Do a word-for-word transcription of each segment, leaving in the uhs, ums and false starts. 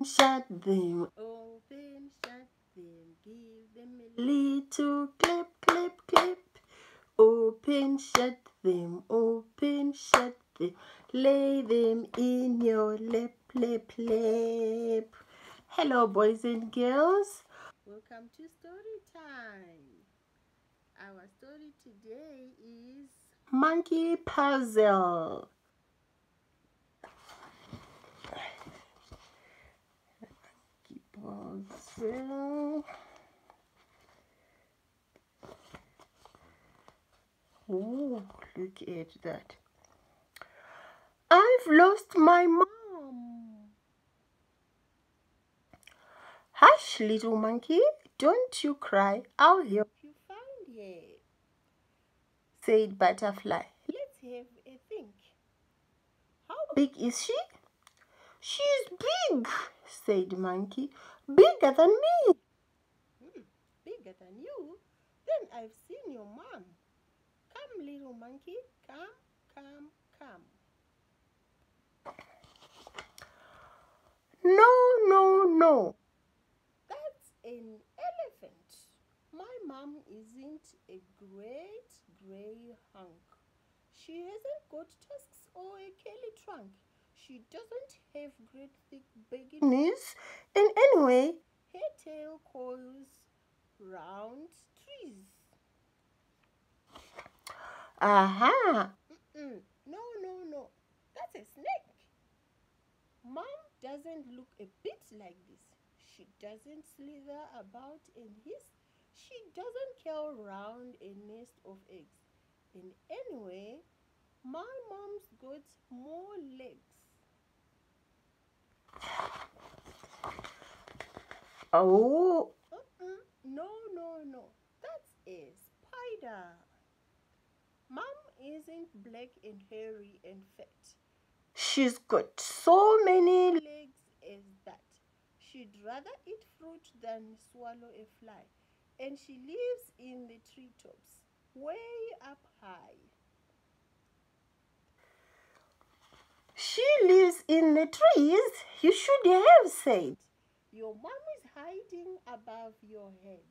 shut them. Open, shut them. Give them a little clap, clap, clap. Open, shut them. Open, shut them. Lay them in your lap, lap, lap. Hello, boys and girls. Welcome to story time. Our story today is Monkey Puzzle. Monkey Puzzle. Oh, look at that. I've lost my mom. Hush, little monkey. Don't you cry. I'll help you find her, said Butterfly. Let's have a think. How big is she? She's big, said Monkey. Bigger than me. Hmm, bigger than you? Then I've seen your mom. Come, little monkey. Come, come, come. No, no, no. That's an elephant. My mom isn't a great grey hunk. She hasn't got tusks or a curly trunk. She doesn't have great thick baggy knees. And anyway, her tail coils round trees. Aha! Mm-mm. No, no, no. That's a snake. Mom doesn't look a bit like this. She doesn't slither about and hiss. She doesn't curl round a nest of eggs. And anyway, my mom's got more legs. Oh! Uh-uh. No, no, no. That's a spider. Mom isn't black and hairy and fat. She's got so many legs as that. She'd rather eat fruit than swallow a fly. And she lives in the treetops, way up high. She lives in the trees, you should have said. Your mom is hiding above your head.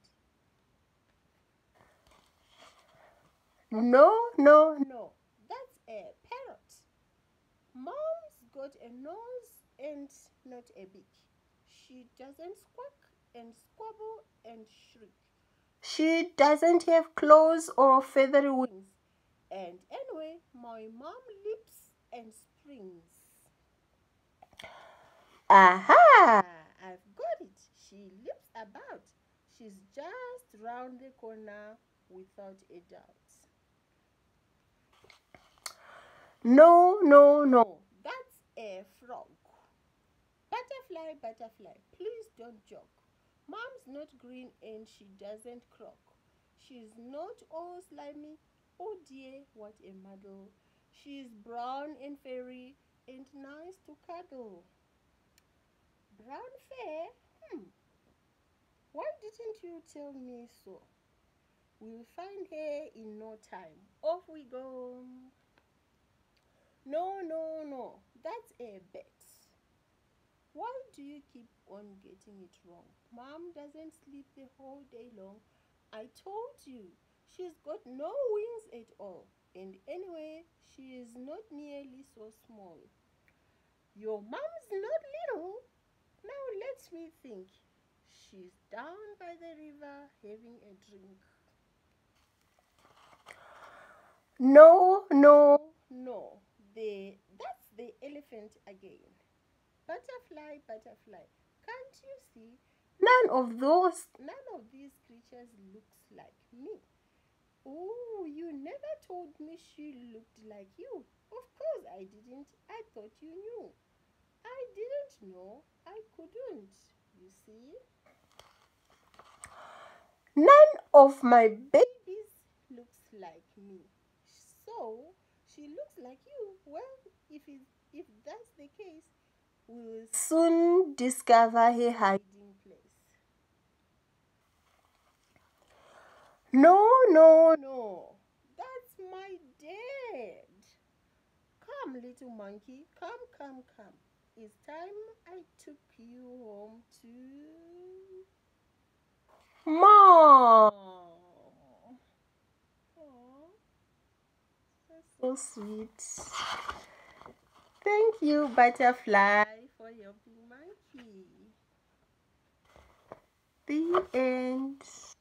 No, no, no. That's a parrot. Mom's got a nose and not a beak. She doesn't squawk and squabble and shriek. She doesn't have claws or feathery wings. And anyway, my mom leaps and springs. Aha! I've got it. She leaps about. She's just round the corner without a doubt. No, no, no. That's a frog. Butterfly, butterfly, please don't joke. Mom's not green and she doesn't croak. She's not all slimy. Oh dear, what a muddle. She's brown and fairy and nice to cuddle. Brown fair? Hmm. Why didn't you tell me so? We'll find her in no time. Off we go. No, no, no. That's a bet. Why do you keep on getting it wrong? Mom doesn't sleep the whole day long. I told you, she's got no wings at all. And anyway, she is not nearly so small. Your mom's not little. Now let me think. She's down by the river having a drink. No, no, no. The, that's the elephant again. Butterfly, butterfly, can't you see? None of those, none of these creatures looks like me. Oh, you never told me she looked like you. Of course I didn't. I thought you knew. I didn't know. I couldn't, you see. None of my babies looks like me. So, she looks like you. Well, if, it, if that's the case, we'll soon discover her hiding place. No, no, no. That's my dad. Come, little monkey. Come, come, come. it's time I took you home to Mom. Aww, that's so sweet. Thank you, Butterfly, for your big monkey. The end.